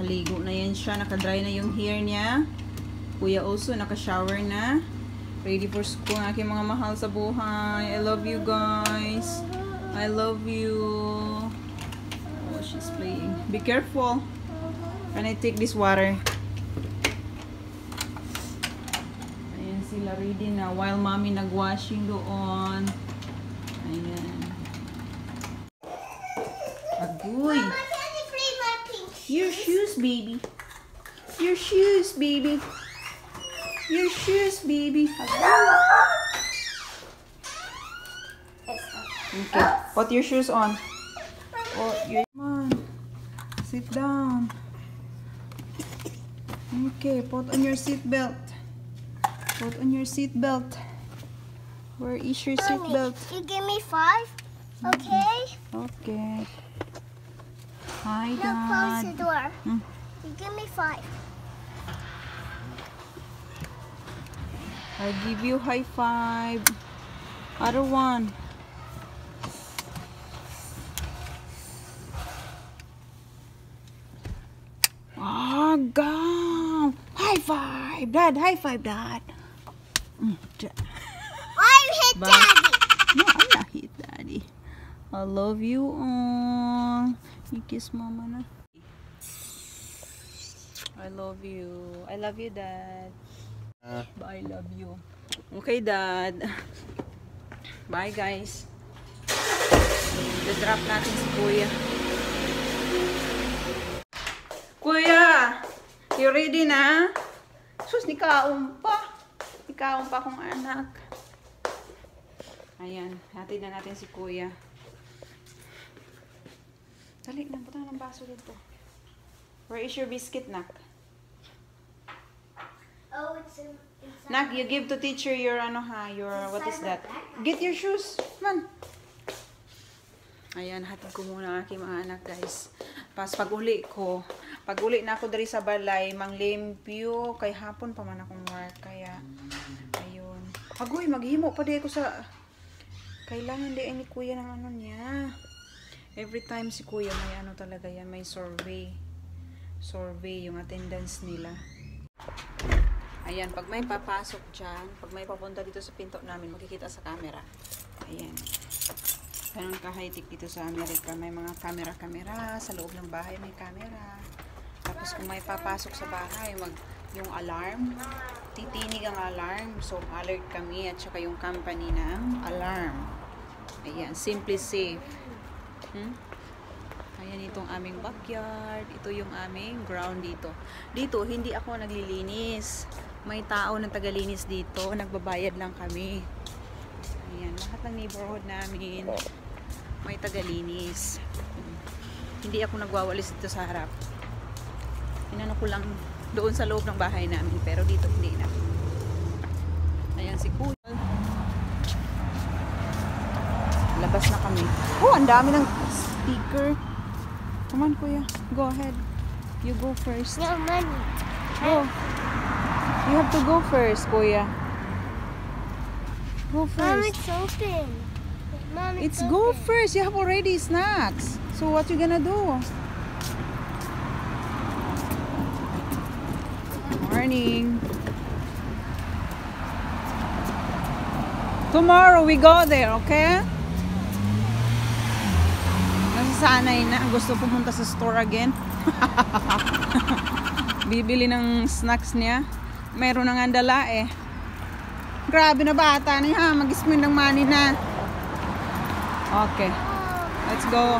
Nakaligo na yan siya. Nakadry na yung hair niya. Kuya also, naka-shower na. Ready for school. Aking mga mahal sa buhay. I love you guys. I love you. Oh, she's playing. Be careful. Can I take this water? Ayan sila ready na. While mommy nag-washing doon. Ayan. Agoy. Your shoes, baby. Your shoes, baby. Your shoes, baby. Okay, put your shoes on. Oh, come on. Sit down. Okay, put on your seat belt. Put on your seat belt. Where is your seat belt? You give me 5, okay? Okay. Hi, Now close the Dad. door. You give me 5. I give you high five. Other one. Oh, God. High five, Dad. High five, Dad. I hit Bye. Daddy. No, I'm not hit Daddy. I love you all. You kiss Mama na. I love you. I love you, Dad. I love you. Okay, Dad. Bye, guys. I-drop natin si Kuya. Kuya! You ready na? Sus, nikaon pa. Nikaon pa akong anak. Ayan. Hatid na natin si Kuya. Dali, nabutan ng baso dito. Where is your biscuit, Nak? Oh, it's inside. Nak, you give to teacher your what is that? Get your shoes. Come on. Ayan, hatid ko muna ang aking mga anak, guys. Pag-uli na ako dari sa balay, manglimpyo, kay hapon pa man akong work, kaya, ayun. Agoy, maghimo pa di ako sa, kailangan di ay ni Kuya ng ano niya. Every time si Kuya may ano talaga yan, may survey yung attendance nila. Ayan, pag may papasok dyan, pag may papunta dito sa pinto namin, makikita sa camera. Ayan. Ganun ka-high-tech dito sa Amerika. May mga camera-camera. Sa loob ng bahay may camera. Tapos kung may papasok sa bahay, yung alarm, titinig ang alarm. So, alert kami at saka yung company ng alarm. Ayan, Simply Safe. Ayan itong aming backyard. Ito yung aming ground dito. Dito, hindi ako naglilinis. May tao na tagalinis dito. Nagbabayad lang kami. Ayan, lahat ng neighborhood namin may tagalinis. Hindi ako nagwawalis dito sa harap. Inano ko lang doon sa loob ng bahay namin. Pero dito hindi na. Ayan si Kuya. Labas na kami. Oh, ang dami ng speaker. Come on, Kuya. Go ahead. You go first. No money. Go. You have to go first, Kuya. Go Mom, first. it's open. Mom, It's open. go first. You have already snacks. So what you gonna do? Morning. Tomorrow we go there, okay? Nasasanay na. Gusto pumunta sa store again. Bibili ng snacks niya. Meron nang andala eh. Grabe na bata niya. Mag-spend ng money na. Okay. Let's go.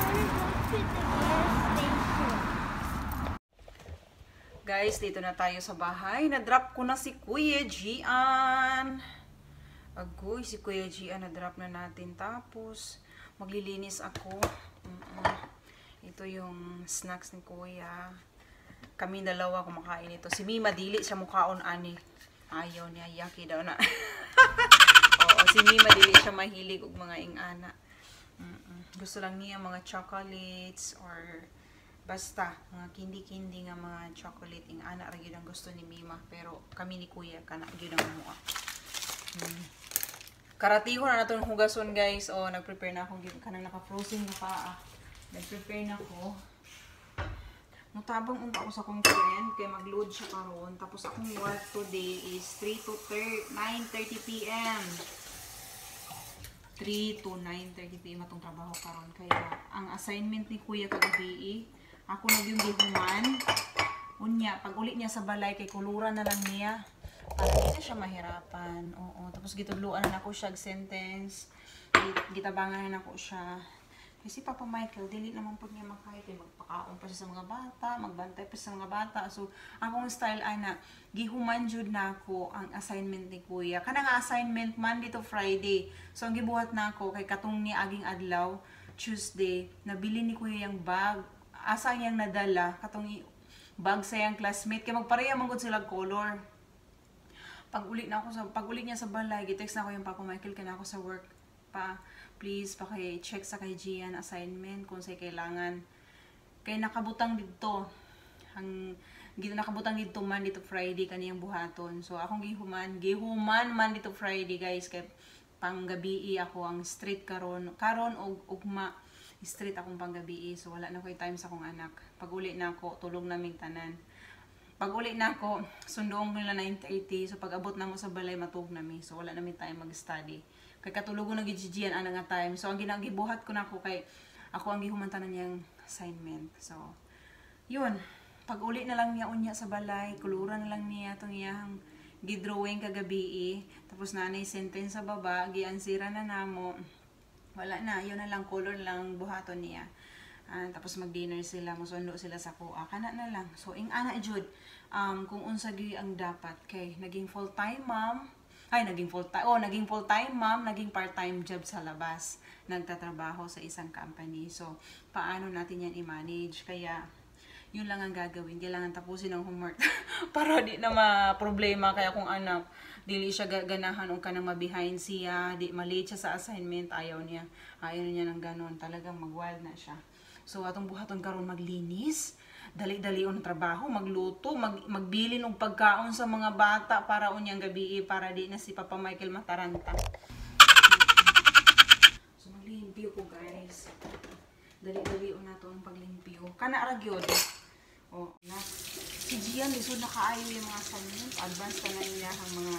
Guys, dito na tayo sa bahay. Na-drop ko na si Kuya Gian. Agoy, si Kuya Gian na-drop na natin. Tapos, maglilinis ako. Ito yung snacks ni Kuya. Kami dalawa kumakain ito. Si Mima dili siya mukhaon ani. Ayaw niya, yaki daw na. Oo, si Mima dili siya mahilig og mga ingana. Gusto lang niya mga chocolates or basta mga kindi-kindi nga mga chocolate ingana ra gyud ang gusto ni Mima, pero kami ni Kuya kana gyud ang mua. Karatiho na naton hugason, guys. O nagprepare na ako kanang naka-frozen na paa. Nag-prepare na ako. Mutabang unta ako sa kong friend kay mag-load siya karon. Tapos akong work today is 3 to 9:30 p.m. 3 to 9:30 p.m. atong trabaho karon. Kaya ang assignment ni Kuya kagabi, ako nagyung gihuman. Unya, pag uli niya sa balay kay kuluran na lang niya para hindi siya mahirapan. Oo, tapos gitudluan na ako siya sentence. Gitabangan na ako siya. Kasi Papa Michael, dili naman po niya makaya kay magpakaon pa siya sa mga bata, magbantay pa siya sa mga bata. So, akong style ana, gihuman jud na ako ang assignment ni Kuya. Kanang assignment Monday to Friday. So, ang gibuhat na ako kay katong ni aging adlaw, Tuesday, nabili ni Kuya yung bag. Asa niyang nadala, katong bag sa yung classmate kay magpareha man gud sila color. Pag uli niya sa balay, gitext na ako yung Papa Michael kana ako sa work pa. Please paki-check sa kay Gian assignment kung say kailangan. Kay nakabutang dito. Nakabutang dito Monday to Friday kaniyang buhaton. So akong gihuman Monday to Friday guys kay panggabi ako ang street karon og ugma street akong panggabi. So wala na ko'y time sa akong anak. Pag uli na ako tulog naming tanan. Pag uli na ako sundoong nila 9:30. So pag abot na mo sa balay matug nami. So wala namin time mag-study. Kay katulog ko nagigigian ana nga time. So ang ginagibuhat ko nako kay ako ang gihumantanan niyang assignment. So yun, pag uli na lang niya unya sa balay, kuluran na lang niya tong iyang gidrawing kagabi. Tapos nanay sentence sa baba, giansira na namo. Wala na, yun na lang color lang buhaton niya. Tapos mag-dinner sila, musundo sila sa kuha. Kana na lang. So ing ana jud kung unsa gyud ang dapat kay naging full-time mom. Naging full-time mom, naging part-time job sa labas. Nagtatrabaho sa isang company. So, paano natin yan i-manage? Kaya, yun lang ang gagawin. Kailangan tapusin ang homework. Para di na ma-problema. Kaya kung anak, dili siya ganahan o ka nang ma-behind siya, di malate siya sa assignment, ayaw niya ng ganon. Talagang mag-wild na siya. So, atong buhaton karon maglinis. Dali-dali ang trabaho, magluto, magbili ng pagkaon sa mga bata para unyang gabi para di na si Papa Michael mataranta. So maglimpyo ko guys. Dali-dali na to ang paglimpyo. Kana ra gyud. Oh, na. Si Gian lisod na kaayo yung mga assignment, advance pa na niya ang mga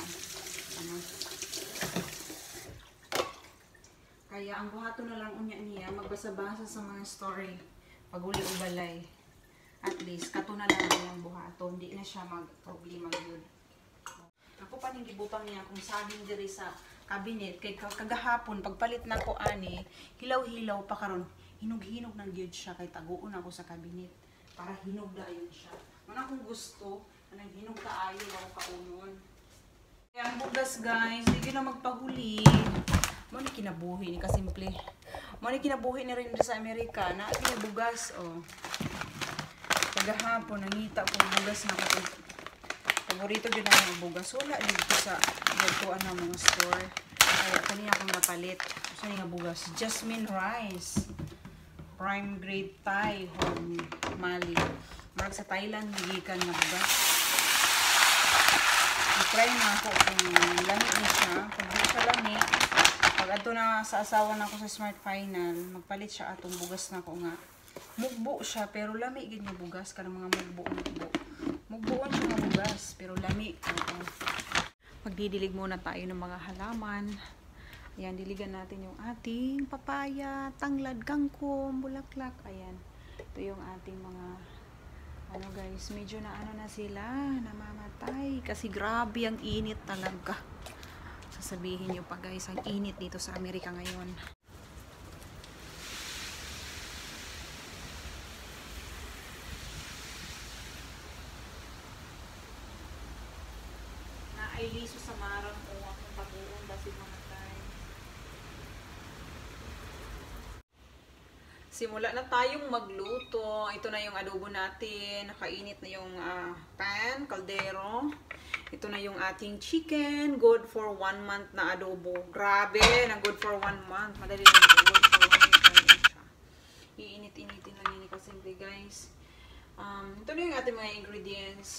Kaya ang buhaton na lang unya niya magbasa-basa sa mga story pag uli ubalay. At least, kato na lang yung buhaton. Hindi na siya mag-problema yun. Ako pa ning gibutang niya kung saging diri sa cabinet. Kay kagahapon, pagpalit na ko ani, hilaw-hilaw pa karon. Hinog-hinog ng gyud siya. Kay taguon ako sa cabinet. Para hinog na yun siya. Mana kung gusto, anang hinog ka ayo, ako kaunon. Kaya ang bugas guys, hindi na magpahuli. Muna kinabuhi ni kasimple. Muna kinabuhi ni rin sa Amerika. Naagi na bugas, oh. Kagahapon, nangita ko bugas na ako. Paborito din ako ng bugas. Wala dito sa dito mga store. Kaya kanina akong napalit. Gusto niya bugas. Jasmine rice. Prime grade Thai. Home Mali. Marag sa Thailand, gigikan na bugas. I-try na ako kung lami na siya. Kung di siya lami, pag ato na sa asawa na ako sa Smart Final, magpalit siya atong bugas na ako nga. Mugbo siya, pero lami gid nga bugas kanang mga mugbo. Mugboon siya nga bugas, pero lami. Magdidilig muna tayo ng mga halaman. Ayan, diligan natin yung ating papaya, tanglad, kangkong, bulaklak. Ayan. Ito yung ating mga guys, medyo na sila, namamatay kasi grabe ang init talaga. Sasabihin niyo pa guys, ang init dito sa Amerika ngayon. Ay liso sa marang o akong pag-uong basig mga time. Simula na tayong magluto. Ito na yung adobo natin. Nakainit na yung pan, kaldero. Ito na yung ating chicken. Good for 1 month na adobo. Grabe na good for 1 month. Madali na good for 1 month. Iinit-initin lang yun kasi guys. Ito na yung ating mga ingredients.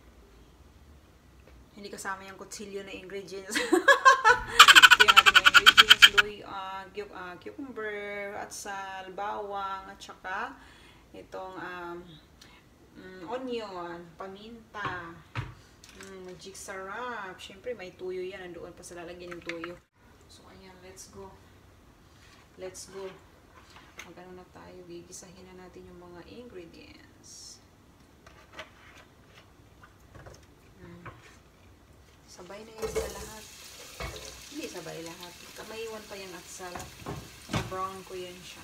Hindi kasama yung kutsilyo na ingredients. Ito yung ating mga ingredients. Cucumber, atsal, bawang, at saka itong onion, paminta, magic sarap. Siyempre, may tuyo yan. Nandoon pa sa lalagyan yung tuyo. So, ayan, let's go. Let's go. Mag-ano na tayo. Gigisahin na natin yung mga ingredients. Sabay na yan sila lahat. Hindi sabay lahat. Kamaiwan pa yung atsal. Brown ko yan siya.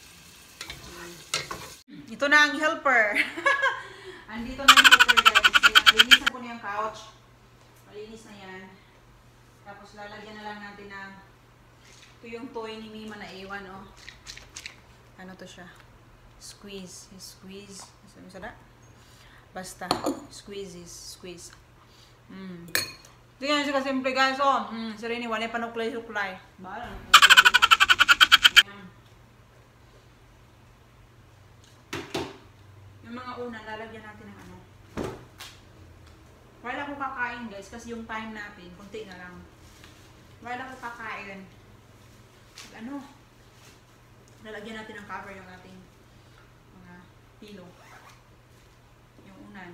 Ito na ang helper. Andito na yung helper, guys. Linisan ko na yung couch. Malinis na yan. Tapos lalagyan na lang natin ng ito yung toy ni Mima na iwan, oh. Ano to siya? Squeeze. Squeeze. Masada? Basta. Squeeze. Tingnan siya kasimple, guys, oh. Sirini, wala pa nuklay-suklay. Bahala. Yung mga una, lalagyan natin ng ano. While ako kakain, guys, kasi yung time natin, kunti na lang. While ako kakain, ano, lalagyan natin ng cover yung ating mga pillow. Yung unan.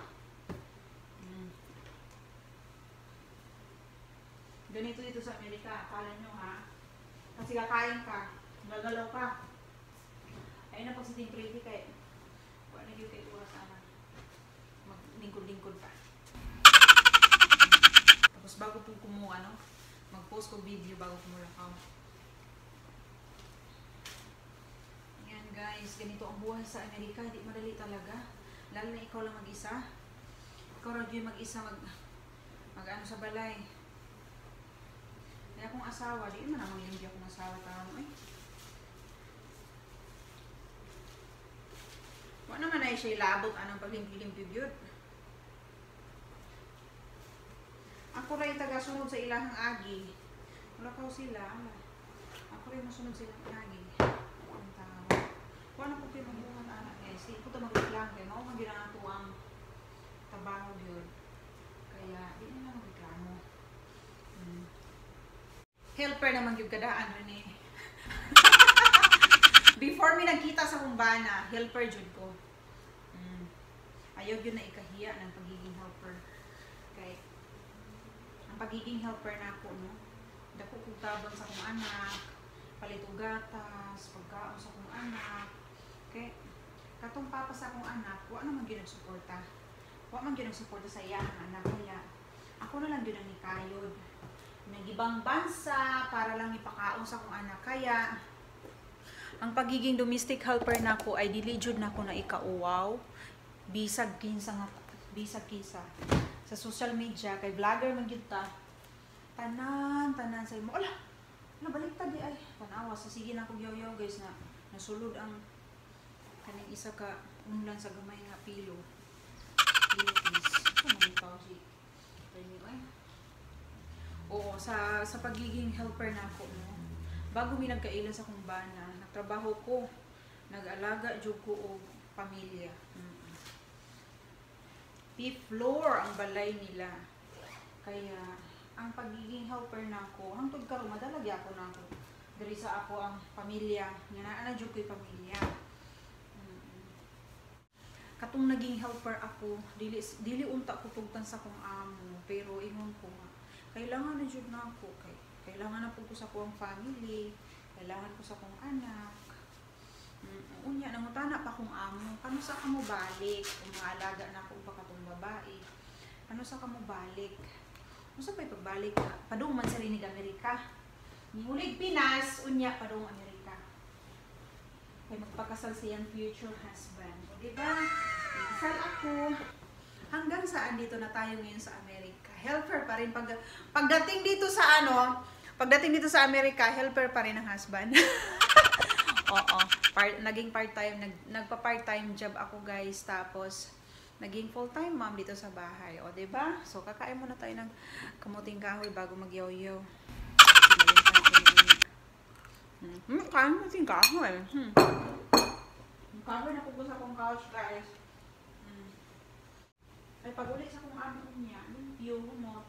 Ganito dito sa Amerika, akala nyo ha. Kasi kakain ka, gagalaw ka. Ayun na pag si Team Pretty kay wala na yung kay Ura sana. Maglingkod-lingkod pa. Tapos bago po kumuha, no? Mag-post ko video bago kumulakaw. Ayan guys, ganito ang buhay sa Amerika. Hindi madali talaga. Lalo na ikaw lang mag-isa. Ikaw lang yung mag-isa mag-ano sa balay. Kaya kung asawa, di man naman hindi akong asawa tao eh. Wala naman ay siya labot anong paglimpyo-limpyo yun. Ako rin taga-sunod sa ilahang agi. Wala ka sila. Ako rin masunod silang agi. Ang tao. Wala po kayo magbungan anak eh. Sige po ito magreklang kayo. Maumang ginang ako ang trabaho yun. Kaya, di na lang magreklamo. Helper naman yung kadaan rin eh. Before mi nagkita sa kumbana, helper jud ko. Ayaw yun na ikahiya ng pagiging helper. Kaya, ang pagiging helper na ako, no? Dako kong tabang sa kong anak, palitong gatas, pagkaon sa kong anak. Okay? Katong papa sa kong anak, wala naman yun nagsuporta. Wala man yun nagsuporta sa iyang anak. Kaya, ako na lang yun ang nikayod. Nag-ibang bansa para lang ipakaon sa kong anak. Kaya, ang pagiging domestic helper na ko ay dili-jud na ko na ikauwaw. Bisag kinsa sa social media kay vlogger man gyud ta. Tanan sa imo. Ala, nabaliktad di ay. Tanawa sa sige na ko yaw guys na nasulod ang kaning isa ka unlan sa gamay nga pilo. Please. Ano man ikaw si anyway. Oo, sa pagiging helper na ako, no? Bago mi nagkaila sa kumbana, nagtrabaho ko, nag-alaga jud ko og pamilya. Fifth floor ang balay nila. Kaya, ang pagiging helper na ako, hangtod karon madalagi ako na ako. Diri sa ako ang pamilya, nga naa jud ko'y pamilya. Katong naging helper ako, dili unta ko tugtan sa kong amo, pero ingon ko nga, kailangan na jud na ako, kailangan na po ko sa akong family, kailangan ko sa akong anak. Unya, nangutana pa kong amo, kano sa ka mo balik? Kung maalaga na ako pa katong babae, kano sa ka mo balik? Kung sa pa'y pagbalik ka, padung man sa rinig Amerika. Niulig Pinas, unya, padung Amerika. Kaya magpakasal siyang future husband. O diba? Ikasal ako. Hanggang saan dito na tayo ngayon sa Amerika? Helper pa rin. Pagdating dito sa Amerika, helper pa rin ang husband. Oo. Naging part-time, nagpa-part-time job ako guys. Tapos, naging full-time mom dito sa bahay. O, diba? So, kakain muna tayo ng kamuting kahoy bago mag-yoyo. Kain muting kahoy. Kahoy na po sa akong couch guys. Ay, pag-ulit sa kong amo niya, limpyo, humot.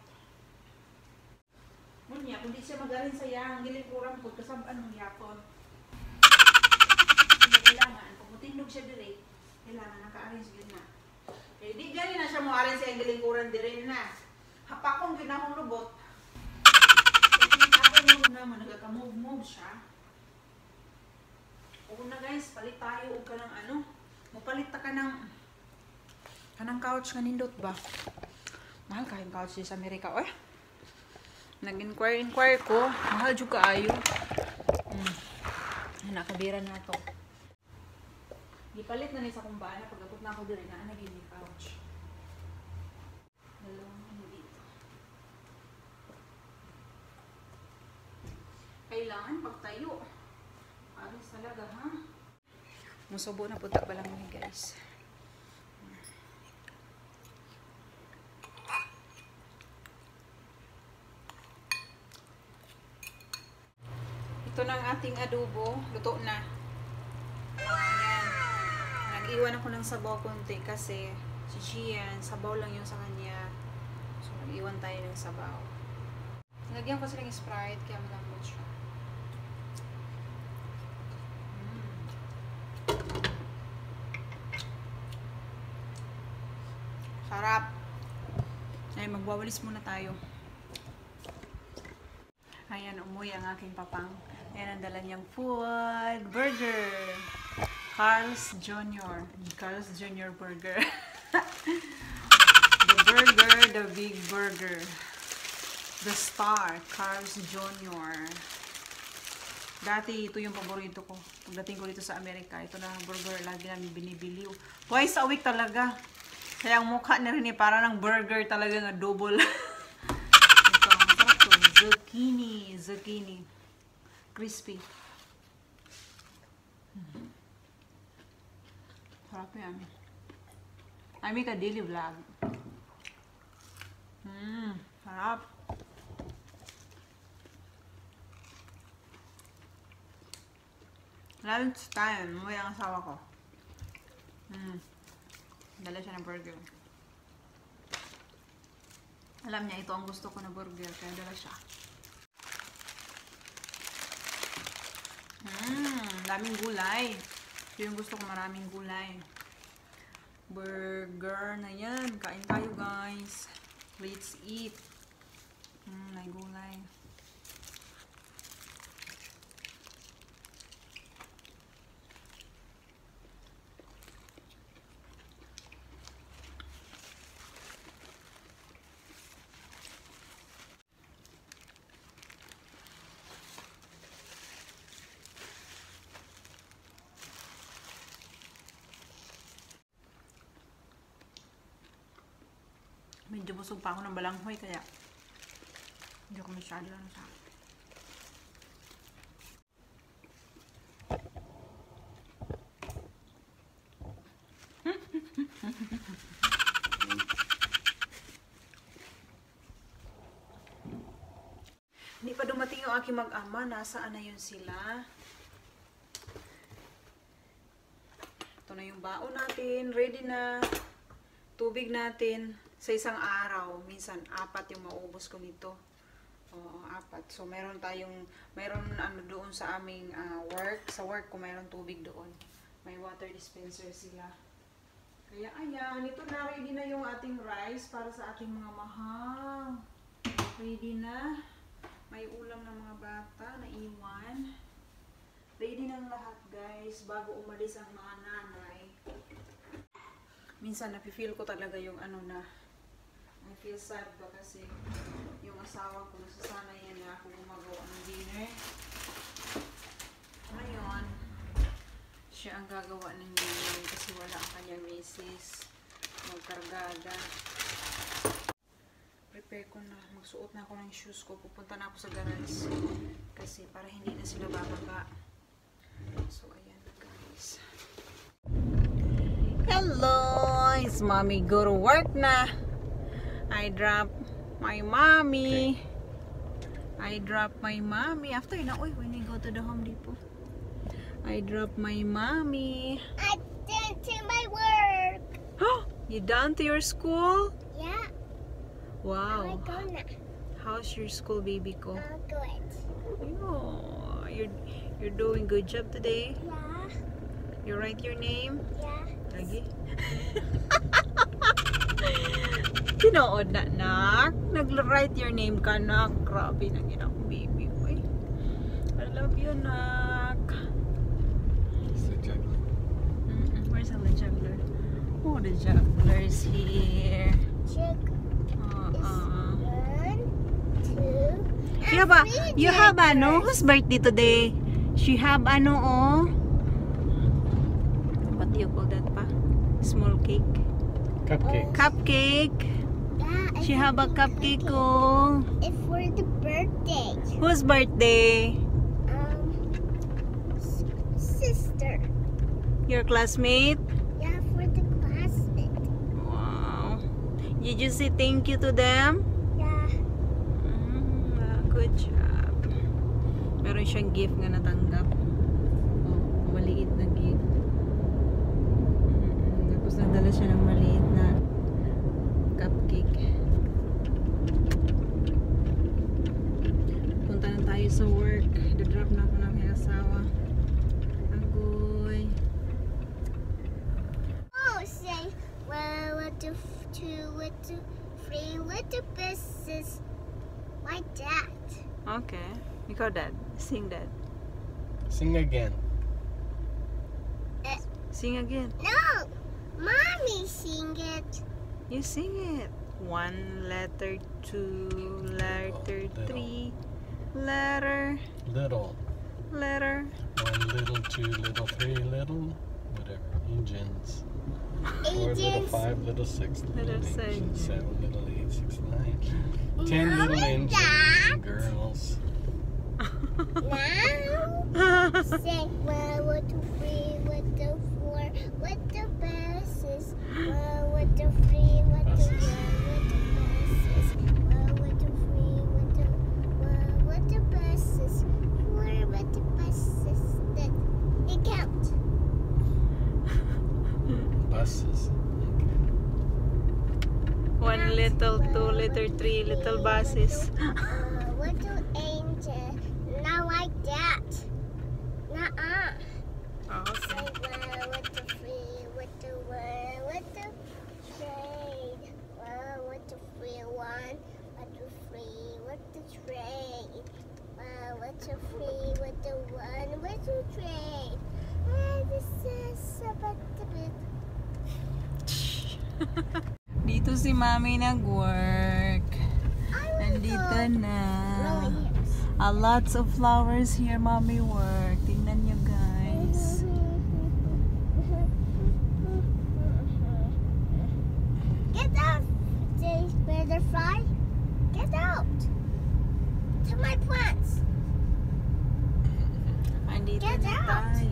Munya, kung di siya magaling sa yang, giling-kurang po, kasabaan mong yapon. Kailangan, pag matindog siya direct, kailangan naka-arrange yun na. Eh, di gani na siya mo arin sa lingkuran di rin na. Hapakong yun akong lubot. Ako mo naman, nagka-move siya. Oo na guys, palit tayo o ka ng ano. Mapalit ka ng couch nga nindot ba? Mahal kayong couch sa Amerika. Oy, nag-inquire ko. Mahal juga ayo. Nakabira na to. Gipalit na ni sa kumbana. Pag-abot na ako diri na naging yung couch. Dalawang ano dito. Kailangan pagtayo. Alis talaga ha. Musubo na punta pa lang ni guys. Ito na ang ating adobo. Luto na. Ayan. Nag-iwan ako ng sabaw konti kasi si Gian, sabaw lang yung sa kanya. So, nag-iwan tayo ng sabaw. Nilagyan ko silang Sprite kaya malambot siya. Sarap. Ay, magwawalis muna tayo. Ayan, umuwi ang aking papang. Ayan ang dala niyang food. Burger. Carl's Jr. Carl's Jr. Burger. The burger, the big burger. The star, Carl's Jr. Dati, ito yung paborito ko. Pagdating ko dito sa Amerika, ito na burger. Lagi namin binibili. Twice a week talaga. Kaya ang mukha na rin para ng burger talaga nga double. Ito, masarap to. Zucchini. Crispy. Sarap yan. I make a daily vlog. Sarap. Lunch time. Umuwi ang asawa ko. Dala siya ng burger. Alam niya, ito ang gusto ko na burger. Kaya dala siya. Daming gulay. Ito yung gusto ko, maraming gulay. Burger na yan. Kain tayo guys. Let's eat. May gulay. Medyo busog pa ako ng balanghoy kaya hindi ako masyado lang sa Hindi pa dumating yung aking mag-ama. Nasaan na yun sila? Ito na yung baon natin. Ready na. Tubig natin. Sa isang araw, minsan 4 yung maubos ko nito. Oo, 4. So, meron ano doon sa aming work. Sa work ko, meron tubig doon. May water dispenser sila. Kaya, ayan, ito na, ready na yung ating rice para sa ating mga mahal. Ready na. May ulam ng mga bata na iwan. Ready ng lahat, guys, bago umalis ang mga nanay. Minsan, napifeel ko talaga yung ano na, I feel sad ba kasi yung asawa ko nasasanay yan na ako gumagawa ng dinner. Ngayon, siya ang gagawa ng dinner kasi wala ang kanyang misis. Magkargada. Prepare ko na. Magsuot na ako ng shoes ko. Pupunta na ako sa garage. Kasi para hindi na sila bababa. So, ayan na guys. Hello! It's mommy go to work na. I drop my mommy. After na, when we go to the Home Depot. I drop my mommy. I'm done to my work. You done to your school? Yeah. Wow. I'm gonna. How's your school, baby ko? Good. Oh, you're doing good job today. Yeah. You write your name? Yeah. Lagi. Tinood na, nak. Nag-write your name ka, nak. Grabe na ginang baby. Uy. I love you, nak. It's a juggler. Where's the juggler? Oh, the juggler is here. Check. One, two. You have ano? Whose birthday today? She have ano, oh? What do you call that pa? Small cake? Cupcake. Cupcake. Yeah, She have a cupcake, oh. it's for the birthday. Whose birthday? Sister. Your classmate? Yeah, for the classmate. Wow. Did you say thank you to them? Yeah. Good job. Meron siyang gift nga natanggap. Oh, maliit na gift. Tapos nagdala siya ng maliit na cupcake. Punta na tayo sa work. Dodrop na ako ng may asawa. Agoy. Oh, say, well, what the two, what the three, what the business. Like that. Okay. Ikaw, Dad. Sing, Dad. Sing again. Sing again. No, mommy sing it. You sing it. 1 letter, 2 letter, Little. 3 letter, Little. letter. 1 little, 2 little, 3 little. Whatever. Engines. 4 little, Agents. 5 little, 6 little, Little 8, six. 7 little, 8, 6, 9. 10 Now little and engines. that. Girls. Now, say, well, what the three, what the four, what the buses. Well, what the three, what the Buses. well, what the buses. Well, what the three, what the, well, what the buses. Four, what the buses. That, it count. Buses. Okay. 1 little, 2 little, 3 little buses. What do angel? Not like that. Nuh-uh. Okay. Say well, what the free, what the one, what the trade. Well, what the free one, what the free, what the trade. Well, what the free, what the one, what the trade. Well, this is about the bit. Dito si Mami nag-work. Nandito na. A lots of flowers here, Mommy work. Tingnan nyo, guys. Get out, butterfly. Get out. To my plants. Andito Get na out.